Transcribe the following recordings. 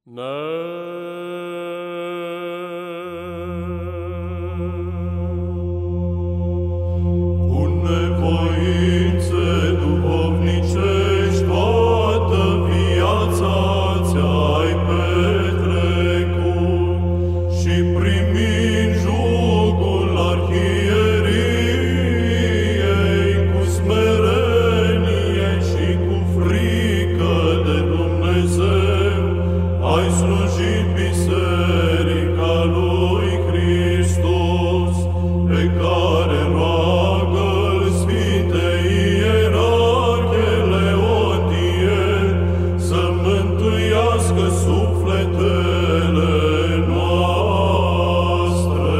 Cu nevoințe duhovnicești toată viața ți-ai petrecut și primind jugul arhieriei cu smerenie și cu frică de Dumnezeu, ai slujit Biserica lui Hristos, pe care roagă-L Sfintei Ierarhe Leontie să mântuiască sufletele noastre.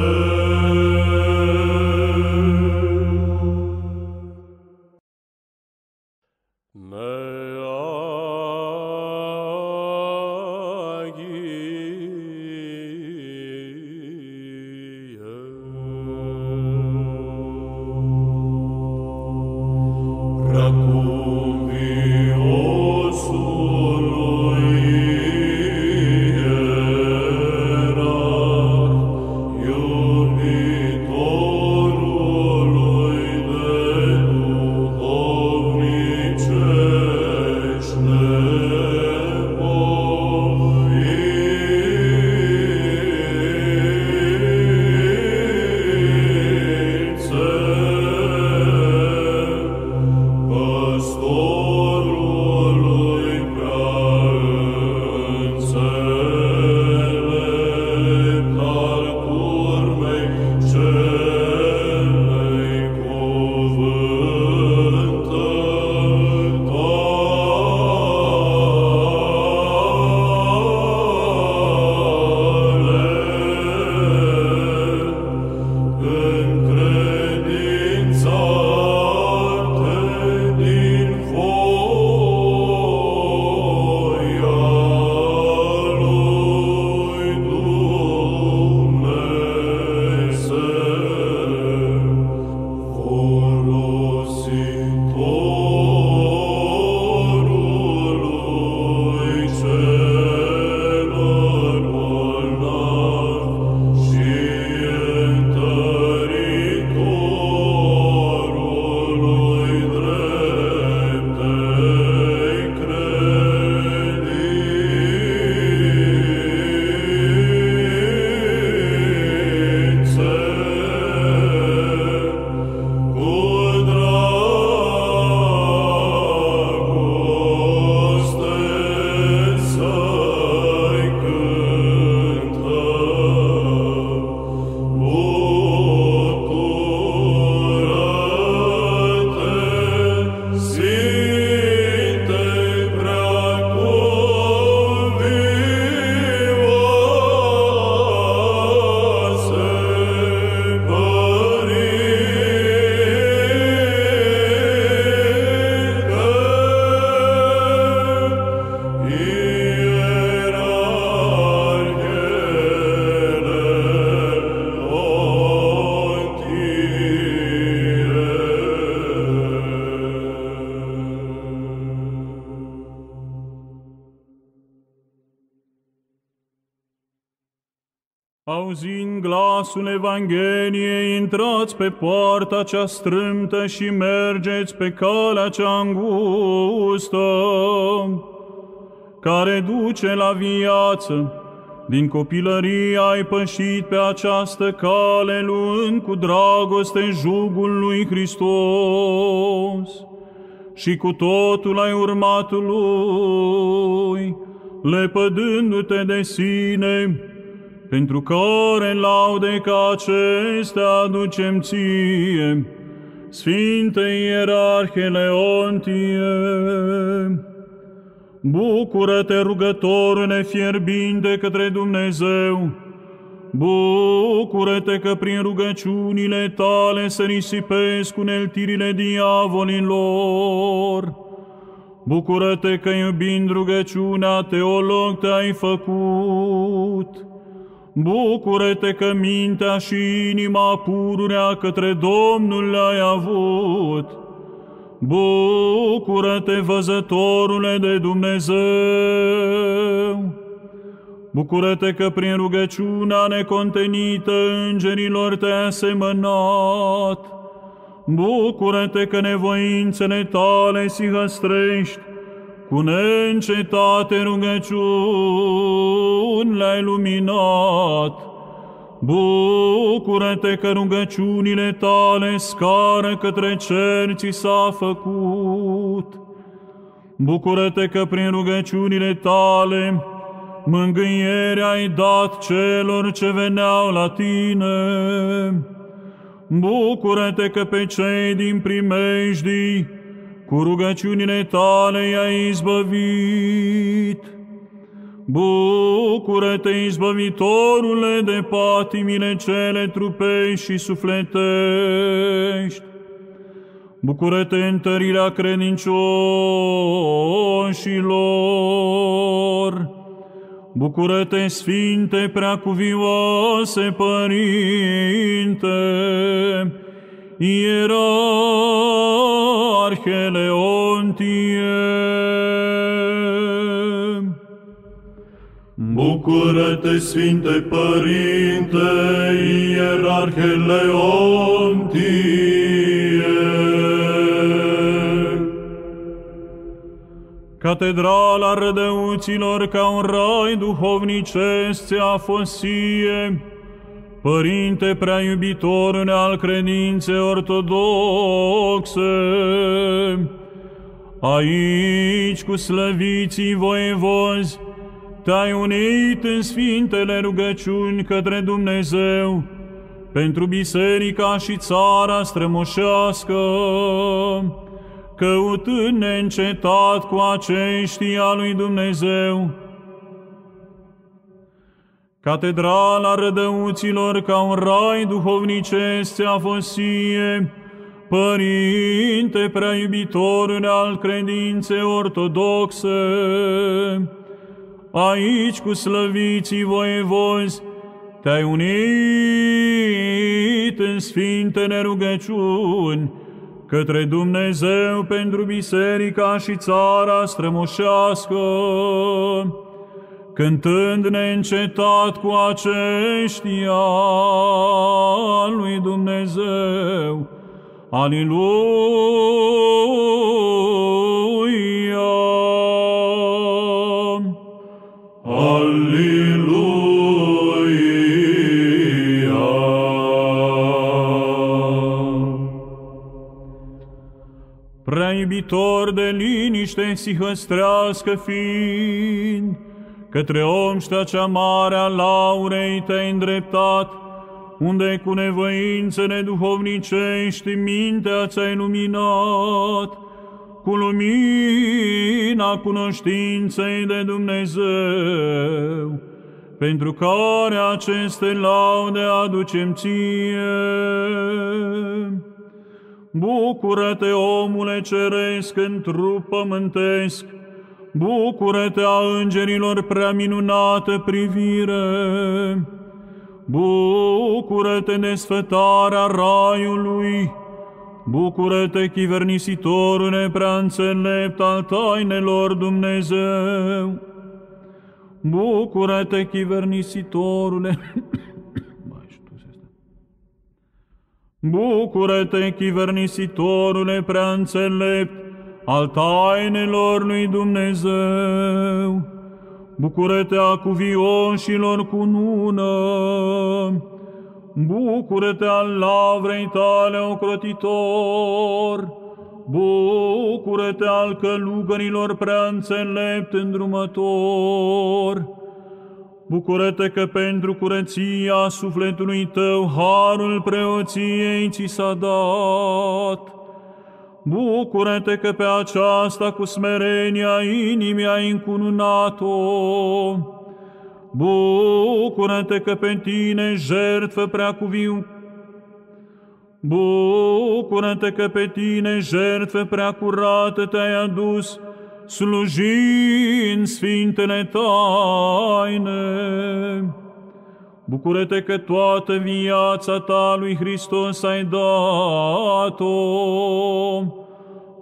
Auzind glasul Evangheliei, intrați pe poarta cea strâmtă și mergeți pe calea cea îngustă, care duce la viață. Din copilărie ai pășit pe această cale, luând cu dragoste jugul lui Hristos și cu totul ai urmat lui, lepădându-te de sine, pentru care laude ca acestea aducem ție, Sfinte Ierarhe Leontie. Bucură-te, rugătorule fierbinte către Dumnezeu, bucură-te că prin rugăciunile tale se risipesc uneltirile diavolilor. Bucură-te că iubind rugăciunea teolog te-ai făcut. Bucură-te că mintea și inima pururea către Domnul le-ai avut. Bucură-te, văzătorule de Dumnezeu! Bucură-te că prin rugăciunea necontenită îngerilor te-ai asemănat. Bucură-te că nevoințele tale sihăstrești, cu neîncetate rugăciuni le-ai luminat. Bucură-te că rugăciunile tale scară către cer ți s-a făcut. Bucură-te că prin rugăciunile tale mângâiere ai dat celor ce veneau la tine. Bucură-te că pe cei din primejdii cu rugăciunile tale i-ai izbăvit. Bucură-te, izbăvitorule, de patimile cele trupești și sufletești. Bucură-te, întărirea credincioșilor. Bucură-te, Sfinte Preacuvioase Părinte, Ierarhe Leontie. Bucură-te, Sfinte Părinte, Ierarhe Leontie. Catedrala Rădăuților ca un rai duhovnicesc ți-a fosie, Părinte prea iubitorule al credinței ortodoxe. Aici cu slăviții voievozi te-ai unit în sfintele rugăciuni către Dumnezeu pentru biserica și țara strămoșească, căutând neîncetat cu aceștia lui Dumnezeu. Catedrala Rădăuților ca un rai duhovnicesc ți-a fosie, Părinte prea iubitorule al credinței ortodoxe. Aici cu slăviții voievozi te-ai unit în sfintele rugăciuni către Dumnezeu pentru biserica și țara strămoșească, cântând neîncetat cu aceștia lui Dumnezeu. Aliluia! Aliluia! Prea iubitor de liniște sihăstrească fiind, către omștea cea mare a laurei te-ai îndreptat, unde cu nevoințele duhovnicești mintea ți-ai luminat, cu lumina cunoștinței de Dumnezeu, pentru care aceste laude aducem ție. Bucură-te, omule ceresc în trup pământesc, bucură-te a îngerilor prea minunată privire, bucură-te desfătarea raiului, bucură-te chivernisitorule prea înțelept al tainelor Dumnezeu, bucură-te chivernisitorule, bucură-te chivernisitorule prea înțelept al tainelor lui Dumnezeu, bucură-te a cuvioșilor cu nună, bucură-te al lavrei tale ocrotitor, bucură-te al călugărilor prea înțelept îndrumător, bucură-te că pentru curăția sufletului tău harul preoției ți s-a dat. Bucură-te că pe aceasta cu smerenia inimii ai încununat-o. Bucură-te că pe tine jertfă preacuviu. Bucură-te că pe tine jertfă prea curată te-ai adus, slujind sfintele taine. Bucură-te că toată viața ta lui Hristos ai dat-o.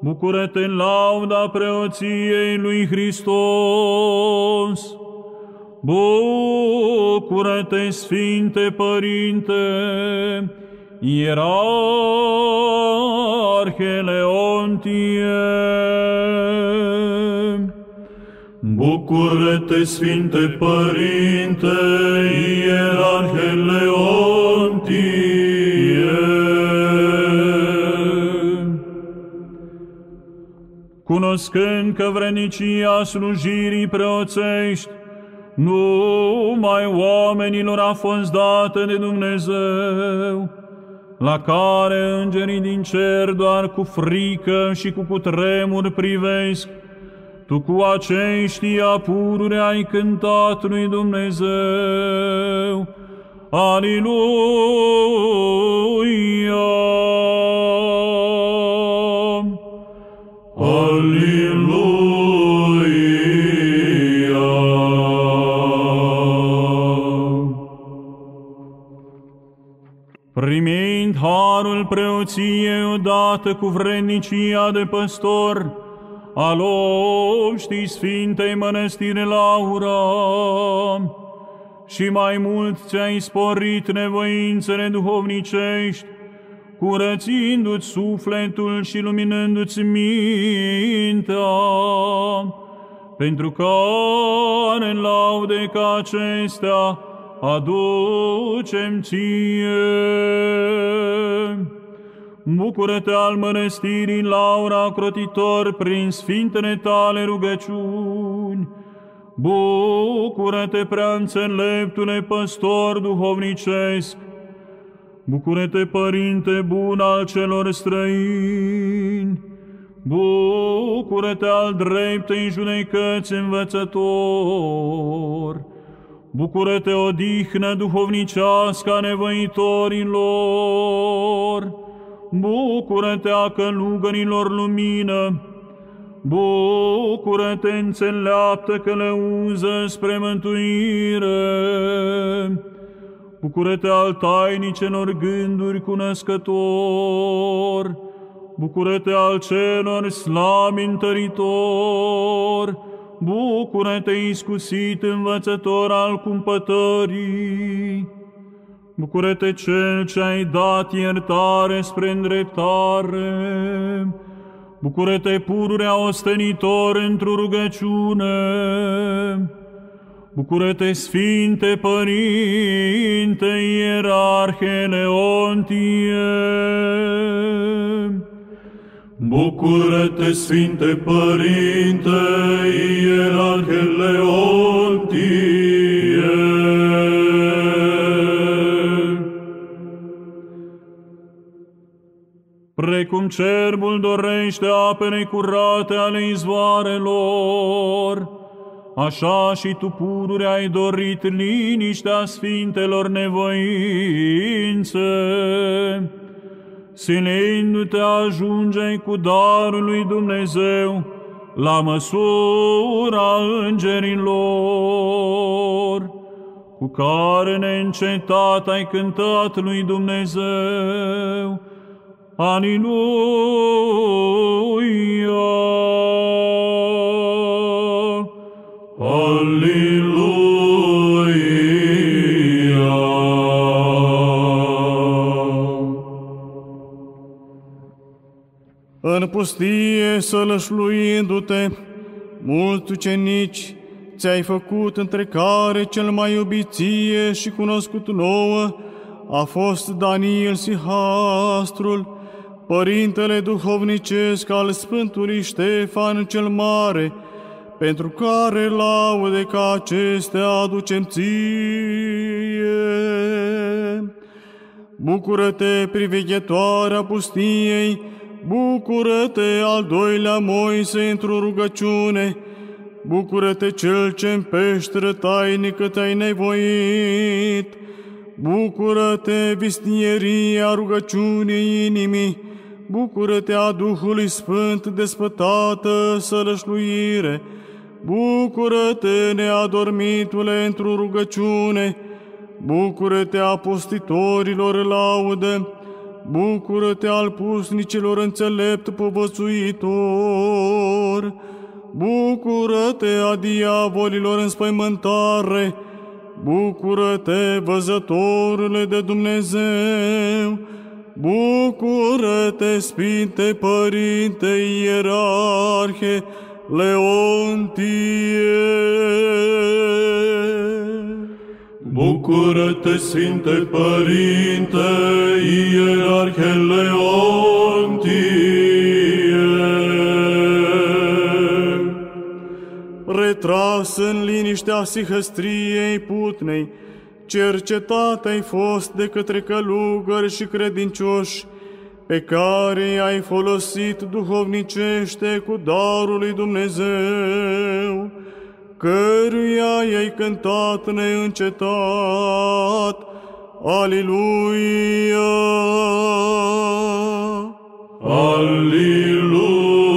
Bucură-te în lauda preoției lui Hristos. Bucură-te, Sfinte Părinte, Ierarhe Leontie! Bucură-te, Sfinte Părinte, Ierarhe Leontie! Cunoscând că vrednicia slujirii preoțești numai oamenilor a fost dată de Dumnezeu, la care îngerii din cer doar cu frică și cu cutremur privesc, tu cu aceștia pururi ai cântat lui Dumnezeu. Aliluia! Aliluia! Primind harul preoției odată cu vrednicia de păstor al obștii Sfintei Mănăstiri Laura, și mai mult ți-ai sporit nevoințele duhovnicești, curățindu-ți sufletul și luminându-ți mintea, pentru care laude ca acestea aducem ție. Bucură-te al Mănăstirii Laura crotitor prin sfintele tale rugăciuni. Bucură-te, prea înțeleptule păstor duhovnicesc. Bucură-te, Părinte bun al celor străini. Bucură-te al dreptei judecăți învățător. Bucură-te, odihnă duhovnicească a nevoitorilor. Bucură-te, a călugărilor lumină. Bucură-te, înțeleaptă călăuză spre mântuire. Bucură-te, al tainicelor gânduri cunoscător. Bucură-te, al celor slabi întăritor. Bucură-te, iscusit învățător al cumpătării. Bucură-te, Cel ce ai dat iertare spre îndreptare. Bucură-te, pururea ostenitor într-o rugăciune. Bucură-te, Sfinte Părinte, Ierarhe Leontie. Bucură-te, Sfinte Părinte, Ierarhe Leontie. Precum cerbul dorește apele curate ale izvoarelor, așa și tu pururi ai dorit liniștea sfintelor nevoințe. Silindu-te ajunge cu darul lui Dumnezeu la măsura îngerilor, cu care neîncetat ai cântat lui Dumnezeu. Aliluia! Aliluia! În pustie, sălășluindu-te, mulți ucenici ți-ai făcut, între care cel mai iubit ție și cunoscut nouă a fost Daniel Sihastrul, părintele duhovnicesc al Sfântului Ștefan cel Mare, pentru care laude ca acestea aducem ție. Bucură-te, priveghetoarea pustiei, bucură-te, al doilea Moise într-o rugăciune, bucură-te, cel ce în peșteră tainică te-ai nevoit, bucură-te, visnieria rugăciunii inimii, bucură-te, a Duhului Sfânt despătată sălășluire, bucură-te, neadormitule într-o rugăciune, bucură-te, a postitorilor laudă, bucură-te, al pusnicilor înțelept povățuitor, Bucură-te a diavolilor înspăimântare, bucură-te, văzătorule de Dumnezeu, bucură-te, Sfinte Părinte Ierarhe Leontie. Bucură-te, Sfinte Părinte Ierarhe Leontie. Retras în liniștea sihăstriei putnei, cercetat ai fost de către călugări și credincioși, pe care i-ai folosit duhovnicește cu darul lui Dumnezeu, căruia i-ai cântat neîncetat. Aliluia! Aliluia!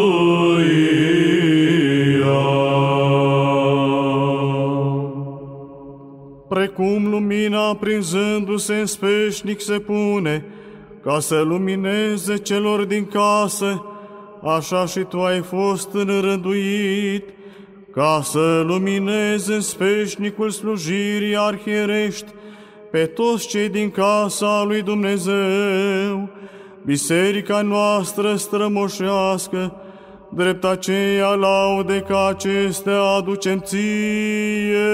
Precum lumina aprinzându-se în sfeșnic se pune, ca să lumineze celor din casă, așa și tu ai fost înrăduit, ca să lumineze în sfeșnicul slujirii arhierești pe toți cei din casa lui Dumnezeu, biserica noastră strămoșească, drept aceea laude ca acestea aducem ție.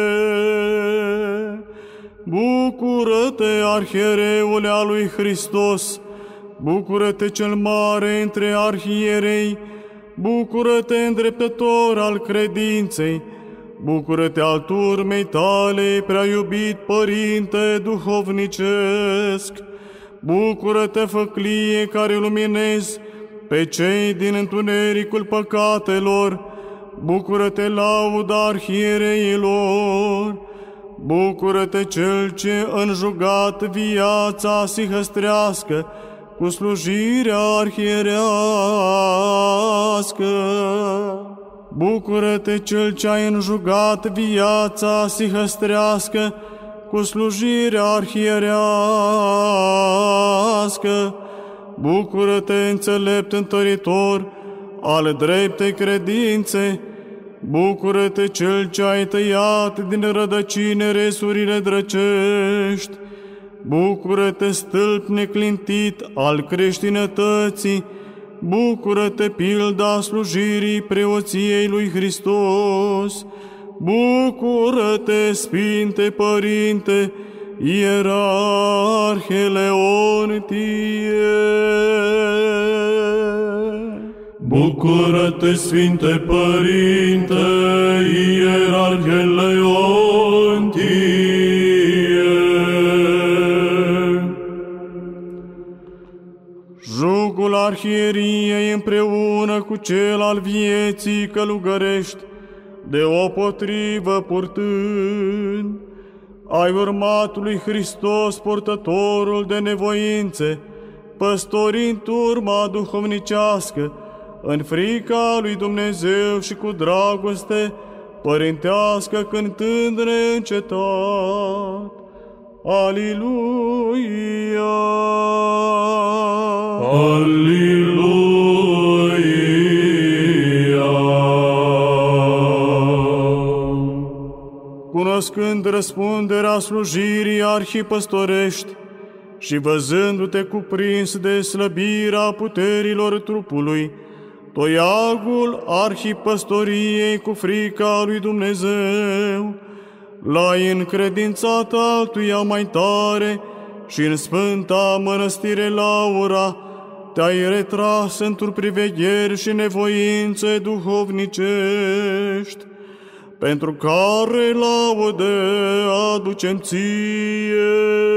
Bucură-te, arhiereule al lui Hristos, bucură-te cel mare între arhierei, bucură-te îndreptător al credinței, bucură-te al turmei tale, prea iubit Părinte duhovnicesc, bucură-te, făclie care luminezi pe cei din întunericul păcatelor, bucură-te, lauda arhiereilor, bucură-te cel ce înjugat viața sihăstrească cu slujirea arhierească. Bucură-te cel ce ai înjugat viața sihăstrească cu slujirea arhierească. Bucură-te, înțelept întăritor al dreptei credințe, bucură-te cel ce ai tăiat din rădăcine resurile drăcești, bucură-te, stâlp neclintit al creștinătății, bucură-te, pilda slujirii preoției lui Hristos, bucură-te, Sfinte Părinte Ierarhe Leontie. Bucură-te, Sfinte Părinte Ierarhe Leontie. Jugul arhieriei împreună cu cel al vieții călugărești, deopotrivă purtând, ai urmat lui Hristos, purtătorul de nevoințe, păstorind turma duhovnicească, în frica lui Dumnezeu și cu dragoste părintească, cântând neîncetat. Aliluia! Aliluia! Cunoscând răspunderea slujirii arhipăstorești și văzându-te cuprins de slăbirea puterilor trupului, toiagul arhipăstoriei cu frica lui Dumnezeu, l-ai încredințat altuia mai tare și în sfânta mănăstire Laura te-ai retras într-o privegheri și nevoințe duhovnicești, pentru care laude aducem ție.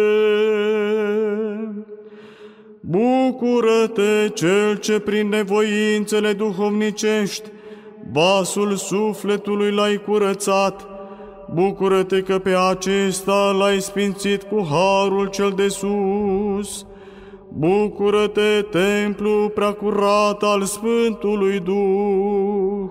Bucură-te, cel ce prin nevoințele duhovnicești vasul sufletului l-ai curățat, bucură-te că pe acesta l-ai sfințit cu harul cel de sus, bucură-te, templu preacurat al Sfântului Duh.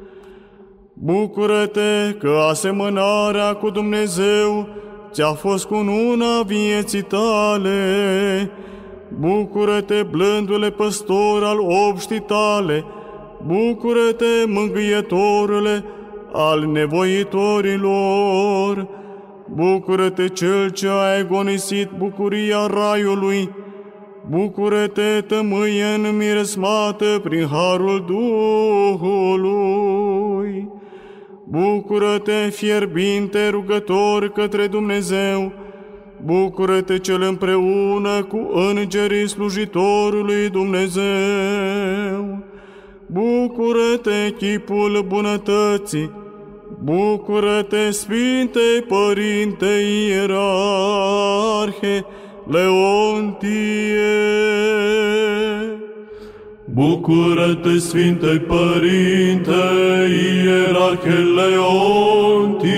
Bucură-te că asemănarea cu Dumnezeu ți-a fost cununa vieții tale. Bucură-te, blândule păstor al obștii tale, Bucură-te, mângâietorule al nevoitorilor! Bucură-te, Cel ce ai agonisit bucuria raiului! Bucură-te, tămâie înmiresmată prin harul Duhului! Bucură-te, fierbinte rugător către Dumnezeu! Bucură-te, Cel împreună cu îngerii slujitorului Dumnezeu! Bucură-te, chipul bunătății! Bucură-te, Sfinte Părinte Ierarhe Leontie! Bucură-te, Sfinte Părinte Ierarhe Leontie!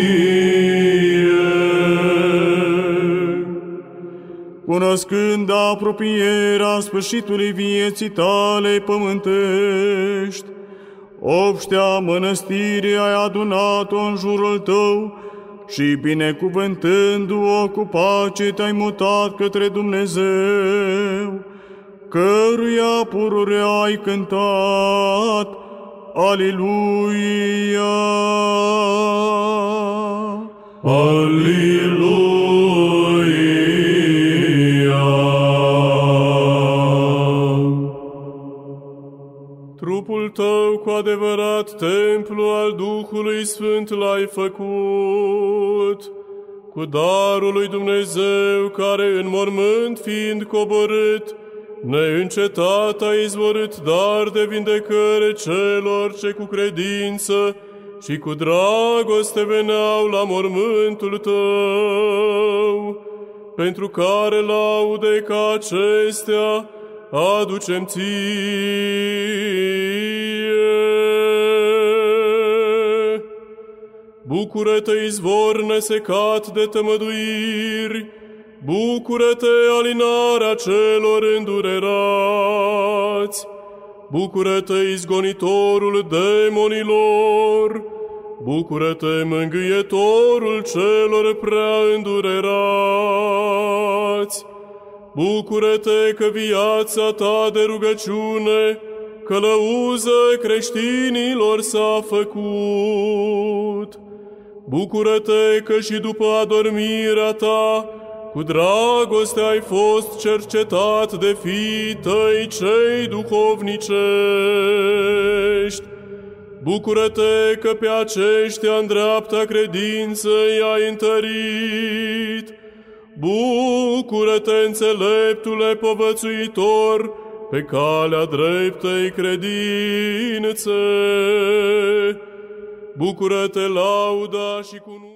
Cunoscând apropierea sfârșitului vieții tale pământești, obștea mănăstirii ai adunat-o în jurul tău și binecuvântându-o cu pace te-ai mutat către Dumnezeu, căruia pururea ai cântat. Aliluia! Aliluia! Trupul tău cu adevărat templu al Duhului Sfânt l-ai făcut, cu darul lui Dumnezeu care în mormânt fiind coborât, neîncetat a izvorât dar de vindecare celor ce cu credință și cu dragoste veneau la mormântul tău, pentru care laude ca acestea aducem ție. Bucură-te, izvor nesecat de tămăduiri, bucură-te, alinarea celor îndurerați, bucură-te, izgonitorul demonilor, bucură-te, mângâietorul celor prea îndurerați, bucură-te că viața ta de rugăciune călăuză creștinilor s-a făcut. Bucură-te că și după adormirea ta, cu dragoste ai fost cercetat de fiii tăi cei duhovnicești. Bucură-te că pe aceștia în dreapta credință i-ai întărit. Bucură-te, înțeleptule povățuitor, pe calea dreptei credințe. Bucură-te, lauda și cunoașterea.